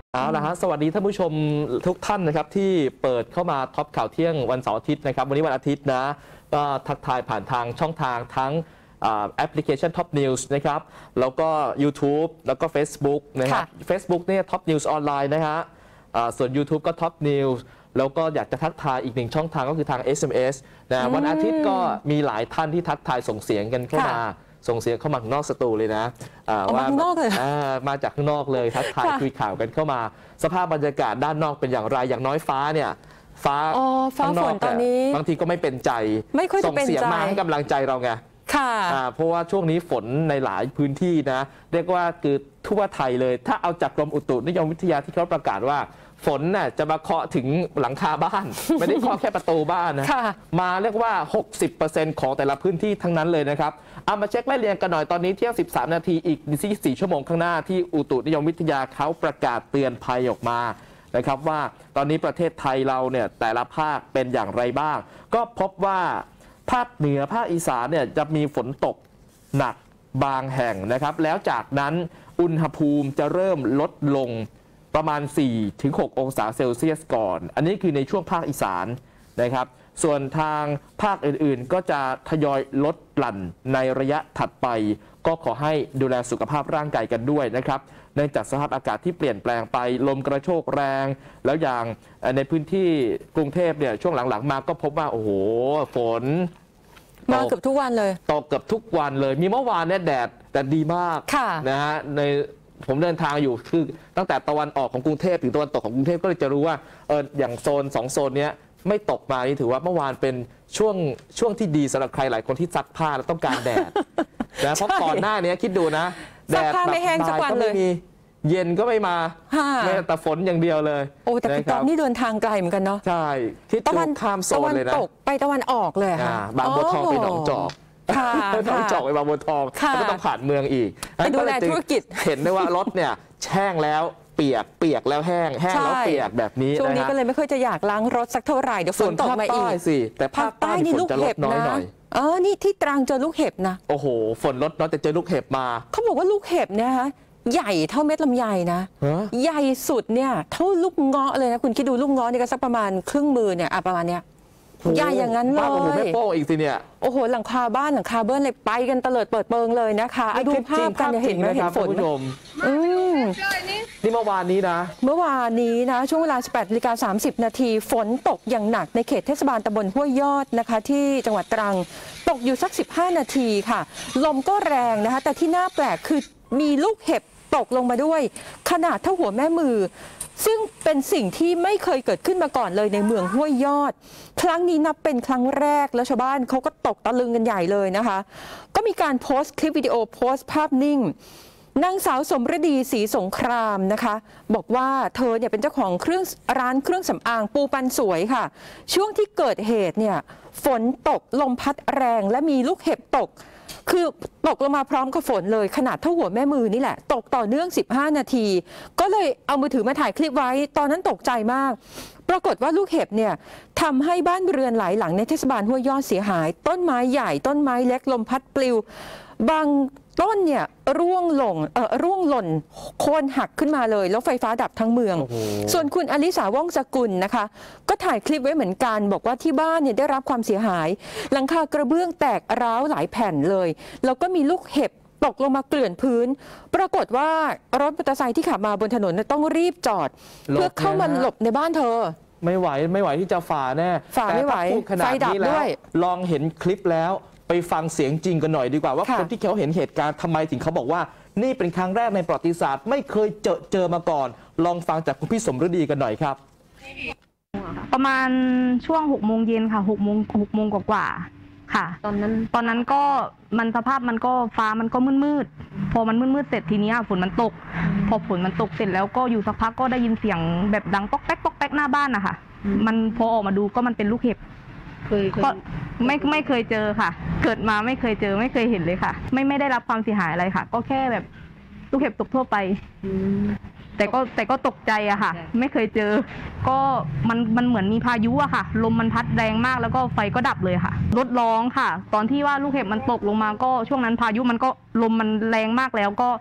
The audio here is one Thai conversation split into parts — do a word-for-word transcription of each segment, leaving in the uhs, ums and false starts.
เอาละฮะสวัสดีท่านผู้ชมทุกท่านนะครับที่เปิดเข้ามาท็อปข่าวเที่ยงวันเสาร์อาทิตย์นะครับวันนี้วันอาทิตย์นะก็ทักทายผ่านทางช่องทางทั้งแอปพลิเคชัน Top News นะครับแล้วก็ YouTube แล้วก็ Facebook นะครับ Facebook เนี่ย Top News ออนไลน์นะฮะส่วน YouTube ก็ Top News แล้วก็อยากจะทักทายอีกหนึ่งช่องทางก็คือทาง เอส เอ็ม เอส นะวันอาทิตย์ก็มีหลายท่านที่ทักทายส่งเสียงกันเข้ามาส่งเสียงเข้ามาข้างนอกสตูเลยนะว่ามาจากข้างนอกเลยทักทายคุยข่าวกันเข้ามาสภาพบรรยากาศด้านนอกเป็นอย่างไรอย่างน้อยฟ้าเนี่ยฟ้าข้างนอกบางทีก็ไม่เป็นใจส่งเสียงมาให้กำลังใจเราไงค่ะเพราะว่าช่วงนี้ฝนในหลายพื้นที่นะเรียกว่าคือทั่วไทยเลยถ้าเอาจากกรมอุตุนิยมวิทยาที่เขาประกาศว่าฝนน่ะจะมาเคาะถึงหลังคาบ้านไม่ได้เคาะแค่ประตูบ้านนะมาเรียกว่า หกสิบเปอร์เซ็นต์ ของแต่ละพื้นที่ทั้งนั้นเลยนะครับเอามาเช็คไล่เรียงกันหน่อยตอนนี้เที่ยงสิบสามนาทีอีกสี่ชั่วโมงข้างหน้าที่อุตุนิยมวิทยาเขาประกาศเตือนภัยออกมานะครับว่าตอนนี้ประเทศไทยเราเนี่ยแต่ละภาคเป็นอย่างไรบ้างก็พบว่าภาคเหนือภาคอีสานเนี่ยจะมีฝนตกหนักบางแห่งนะครับแล้วจากนั้นอุณหภูมิจะเริ่มลดลงประมาณ สี่ถึงหก องศาเซลเซียสก่อนอันนี้คือในช่วงภาคอีสานนะครับส่วนทางภาคอื่นๆก็จะทยอยลดหลั่นในระยะถัดไปก็ขอให้ดูแลสุขภาพร่างกายกันด้วยนะครับเนื่องจากสภาพอากาศที่เปลี่ยนแปลงไปลมกระโชกแรงแล้วอย่างในพื้นที่กรุงเทพเนี่ยช่วงหลังๆมาก็พบว่าโอ้โหฝนมาเกือบทุกวันเลยตกเกือบทุกวันเลยมีเมื่อวานเนี่ยแดดแต่ดีมากนะฮะในผมเดินทางอยู่คือตั้งแต่ตะวันออกของกรุงเทพถึงตะวันตกของกรุงเทพก็เลยจะรู้ว่าเอออย่างโซนสองโซนนี้ไม่ตกมานี่ถือว่าเมื่อวานเป็นช่วงช่วงที่ดีสำหรับใครหลายคนที่ซักผ้าแล้วต้องการแดดนะเพราะก่อนหน้านี้คิดดูนะแดดแบบบ่ายก็ไม่มีเย็นก็ไม่มาไม่แต่ฝนอย่างเดียวเลยโอ้แต่ตอนนี้เดินทางไกลเหมือนกันเนาะใช่คิดดูข้ามโซนเลยนะตกไปตะวันออกเลยค่ะบางบัวทองไปหนองจอกน้องจอกไปบางบัวทองก็ต้องผ่านเมืองอีกไปดูแลธุรกิจเห็นได้ว่ารถเนี่ยแห้งแล้วเปียกเปียกแล้วแห้งแห้งแล้วเปียกแบบนี้ช่วงนี้ก็เลยไม่ค่อยจะอยากล้างรถสักเท่าไหร่เดี๋ยวฝนตกมาอีกสิแต่ภาคใต้นี่ฝนจะลดน้อยหน่อยเออนี่ที่ตรังเจอลูกเห็บนะโอ้โหฝนลดน้อยแต่เจอลูกเห็บมาเขาบอกว่าลูกเห็บเนี่ยฮะใหญ่เท่าเม็ดลำไยนะใหญ่สุดเนี่ยเท่าลูกเงาะเลยนะคุณคิดดูลูกเงาะนี่ก็สักประมาณครึ่งมือเนี่ยประมาณเนี้ยใหญ่อย่างนั้นเลยบ้านผมแม่โป้อีกสิเนี่ยโอ้โหหลังคาบ้านหลังคาเบิ้ลเลยไปกันเตลิดเปิดเปิงเลยนะคะดูภาพกันเห็นไหมเห็นฝนอืมนี่เมื่อวานนี้นะเมื่อวานนี้นะช่วงเวลา สิบแปดนาฬิกาสามสิบนาทีฝนตกอย่างหนักในเขตเทศบาลตำบลห้วยยอดนะคะที่จังหวัดตรังตกอยู่สักสิบห้านาทีค่ะลมก็แรงนะคะแต่ที่น่าแปลกคือมีลูกเห็บตกลงมาด้วยขนาดเท่าหัวแม่มือซึ่งเป็นสิ่งที่ไม่เคยเกิดขึ้นมาก่อนเลยในเมืองห้วยยอดครั้งนี้นับเป็นครั้งแรกแล้วชาวบ้านเขาก็ตกตะลึงกันใหญ่เลยนะคะก็มีการโพสต์คลิปวิดีโอโพสต์ภาพนิ่งนางสาวสมฤดีศรีสงครามนะคะบอกว่าเธอเนี่ยเป็นเจ้าของเครื่องร้านเครื่องสำอางปูปันสวยค่ะช่วงที่เกิดเหตุเนี่ยฝนตกลมพัดแรงและมีลูกเห็บตกคือตกลงมาพร้อมกับฝนเลยขนาดเท่าหัวแม่มือนี่แหละตกต่อเนื่องสิบห้านาทีก็เลยเอามือถือมาถ่ายคลิปไว้ตอนนั้นตกใจมากปรากฏว่าลูกเห็บเนี่ยทำให้บ้านเรือนหลายหลังในเทศบาลห้วยยอดเสียหายต้นไม้ใหญ่ต้นไม้เล็กลมพัดปลิวบางต้นเนี่ยร่วงหล่นเอ่อร่วงหล่นโค่นหักขึ้นมาเลยแล้วไฟฟ้าดับทั้งเมืองส่วนคุณอลิสาว่องสกุลนะคะก็ถ่ายคลิปไว้เหมือนกันบอกว่าที่บ้านเนี่ยได้รับความเสียหายหลังคากระเบื้องแตกร้าวหลายแผ่นเลยแล้วก็มีลูกเห็บตกลงมาเกลื่อนพื้นปรากฏว่ารถมอเตอร์ไซค์ที่ขับมาบนถนนต้องรีบจอดเพื่อเข้ามาหลบในบ้านเธอไม่ไหวไม่ไหวที่จะฝ่าแน่ฝ่าไม่ไหวไฟดับด้วยลองเห็นคลิปแล้วไปฟังเสียงจริงกันหน่อยดีกว่าว่าคนที่เขาเห็นเหตุการณ์ทำไมถึงเขาบอกว่านี่เป็นครั้งแรกในประวัติศาสตร์ไม่เคยเจอเจอมาก่อนลองฟังจากคุณพี่สมฤดีกันหน่อยครับประมาณช่วงหกโมงเย็นค่ะหกโมงหกโมงกว่าค่ะตอนนั้นตอนนั้นก็มันสภาพมันก็ฟ้ามันก็มืดมืดพอมันมืดมืดเสร็จทีนี้ฝนมันตกพอฝนมันตกเสร็จแล้วก็อยู่สักพักก็ได้ยินเสียงแบบดังป๊อกแป๊กป๊อกแป๊กหน้าบ้านนะคะมันพอออกมาดูก็มันเป็นลูกเห็บก็ไม่ไม่เคยเจอค่ะเกิดมาไม่เคยเจอไม่เคยเห็นเลยค่ะไม่ไม่ได้รับความเสียหายอะไรค่ะก็แค่แบบลูกเห็บตกทั่วไปแต่ก็แต่ก็ตกใจอะค่ะไม่เคยเจอก็มันมันเหมือนมีพายุอะค่ะลมมันพัดแรงมากแล้วก็ไฟก็ดับเลยค่ะรถร้องค่ะตอนที่ว่าลูกเห็บมันตกลงมาก็ช่วงนั้นพายุมันก็ลมมันแรงมากแล้วก็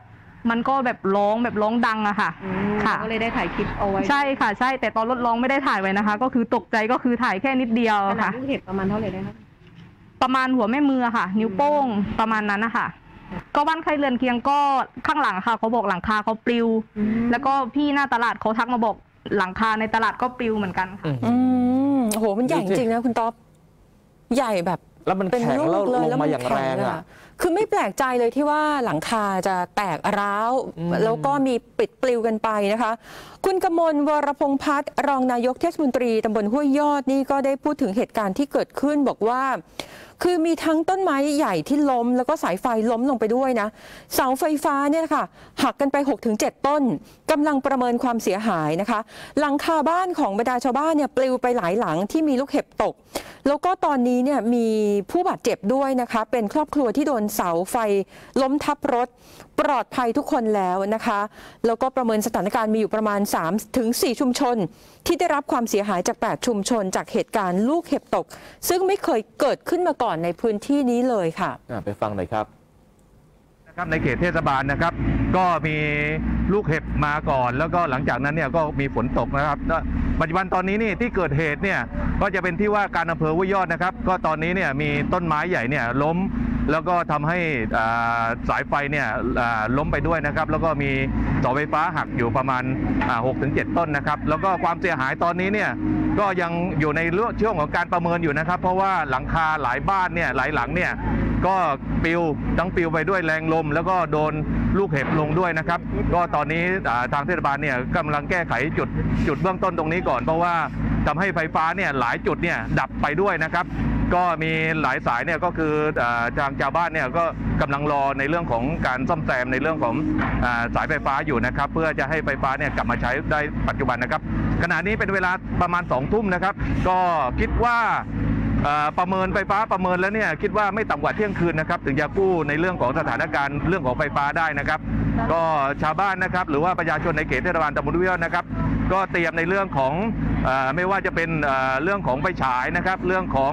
มันก็แบบร้องแบบร้องดังอะค่ะค่ะก็เลยได้ถ่ายคลิปเอาไว้ใช่ค่ะใช่แต่ตอนรถร้องไม่ได้ถ่ายไว้นะคะ ก็คือตกใจก็คือถ่ายแค่นิดเดียวค่ะลูกเห็บประมาณเท่าไหร่ได้คะประมาณหัวแม่มือค่ะนิ้วโป้งประมาณนั้นนะคะก็บ้านใครเรือนเคียงก็ข้างหลังค่ะเขาบอกหลังคาเขาปลิวแล้วก็พี่หน้าตลาดเขาทักมาบอกหลังคาในตลาดก็ปลิวเหมือนกันค่ะอืมโอ้โหมันใหญ่จริงนะคุณต๊อบใหญ่แบบแล้วมันแข็งแล้วลงมาอย่างแรงอ่ะคือไม่แปลกใจเลยที่ว่าหลังคาจะแตกร้าวแล้วก็มีปิดปลิวกันไปนะคะคุณกมลวรพงษ์พัฒน์รองนายกเทศมนตรีตำบลห้วยยอดนี่ก็ได้พูดถึงเหตุการณ์ที่เกิดขึ้นบอกว่าคือมีทั้งต้นไม้ใหญ่ที่ล้มแล้วก็สายไฟล้มลงไปด้วยนะเสาไฟฟ้าเนี่ยค่ะหักกันไป หกถึงเจ็ด ต้นกำลังประเมินความเสียหายนะคะหลังคาบ้านของบรรดาชาวบ้านเนี่ยปลิวไปหลายหลังที่มีลูกเห็บตกแล้วก็ตอนนี้เนี่ยมีผู้บาดเจ็บด้วยนะคะเป็นครอบครัวที่โดนเสาไฟล้มทับรถปลอดภัยทุกคนแล้วนะคะแล้วก็ประเมินสถานการณ์มีอยู่ประมาณ สามถึงสี่ ชุมชนที่ได้รับความเสียหายจากแปดชุมชนจากเหตุการณ์ลูกเห็บตกซึ่งไม่เคยเกิดขึ้นมาก่อนในพื้นที่นี้เลยค่ะไปฟังหน่อยครับนะครับในเขตเทศบาลนะครับก็มีลูกเห็บมาก่อนแล้วก็หลังจากนั้นเนี่ยก็มีฝนตกนะครับปัจจุบันตอนนี้นี่ที่เกิดเหตุเนี่ยก็จะเป็นที่ว่าการอำเภอห้วยยอดนะครับก็ตอนนี้เนี่ยมีต้นไม้ใหญ่เนี่ยล้มแล้วก็ทำให้สายไฟเนี่ยล้มไปด้วยนะครับแล้วก็มีเสาไฟฟ้าหักอยู่ประมาณ หกถึงเจ็ด ต้นนะครับแล้วก็ความเสียหายตอนนี้เนี่ยก็ยังอยู่ในช่วงของการประเมินอยู่นะครับเพราะว่าหลังคาหลายบ้านเนี่ยหลายหลังเนี่ยก็ปลิวทั้งปลิวไปด้วยแรงลมแล้วก็โดนลูกเห็บลงด้วยนะครับก็ตอนนี้ทางเทศบาลเนี่ยกำลังแก้ไขจุดจุดเบื้องต้นตรงนี้ก่อนเพราะว่าทำให้ไฟฟ้าเนี่ยหลายจุดเนี่ยดับไปด้วยนะครับก็มีหลายสายเนี่ยก็คือทางชาวบ้านเนี่ยก็กำลังรอในเรื่องของการซ่อมแซมในเรื่องของสายไฟฟ้าอยู่นะครับเพื่อจะให้ไฟฟ้าเนี่ยกลับมาใช้ได้ปัจจุบันนะครับขณะนี้เป็นเวลาประมาณสองทุ่มนะครับก็คิดว่าประเมินไฟฟ้าประเมินแล้วเนี่ยคิดว่าไม่ต่ำกว่าเที่ยงคืนนะครับถึงจะกู้ในเรื่องของสถานการณ์เรื่องของไฟฟ้าได้นะครับก็ชาวบ้านนะครับหรือว่าประชาชนในเขตเทศบาลตำบลห้วยยอดนะครับก็เตรียมในเรื่องของไม่ว่าจะเป็นเรื่องของไฟฉายนะครับเรื่องของ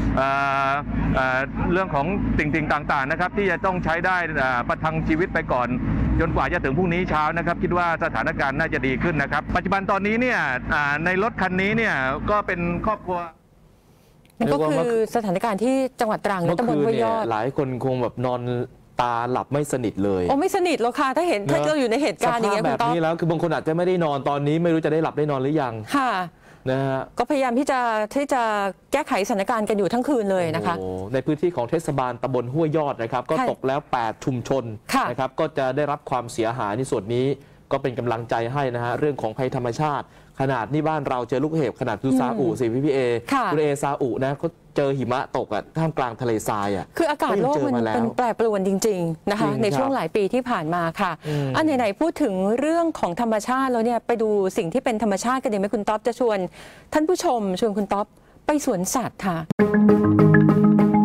เรื่องของสิ่งๆต่างๆนะครับที่จะต้องใช้ได้ประทังชีวิตไปก่อนจนกว่าจะถึงพรุ่งนี้เช้านะครับคิดว่าสถานการณ์น่าจะดีขึ้นนะครับปัจจุบันตอนนี้เนี่ยในรถคันนี้เนี่ยก็เป็นครอบครัวก็คือสถานการณ์ที่จังหวัดตรังและตำบลห้วยยอดหลายคนคงแบบนอนตาหลับไม่สนิทเลยโอ้ไม่สนิทหรอกค่ะถ้าเห็นถ้าเราอยู่ในเหตุการณ์อย่างนี้แบบนี้แล้วคือบางคนอาจจะไม่ได้นอนตอนนี้ไม่รู้จะได้หลับได้นอนหรือยังค่ะนะฮะก็พยายามที่จะที่จะแก้ไขสถานการณ์กันอยู่ทั้งคืนเลยนะคะในพื้นที่ของเทศบาลตำบลห้วยยอดนะครับก็ตกแล้วแปดชุมชนนะครับก็จะได้รับความเสียหายในส่วนนี้ก็เป็นกำลังใจให้นะฮะเรื่องของภัยธรรมชาติขนาดนี่บ้านเราเจอลูกเห็บขนาดดูซาอุสิพี่พี่เอคุณเอซาอุนะเขาเจอหิมะตกอ่ะท่ามกลางทะเลทรายอ่ะคืออากาศโลกมันเป็นแปรปรวนจริงๆนะคะในช่วงหลายปีที่ผ่านมาค่ะอันไหนๆพูดถึงเรื่องของธรรมชาติแล้วเนี่ยไปดูสิ่งที่เป็นธรรมชาติกันดีไหมคุณต๊อบจะชวนท่านผู้ชมชวนคุณต๊อบไปสวนสัตว์ค่ะ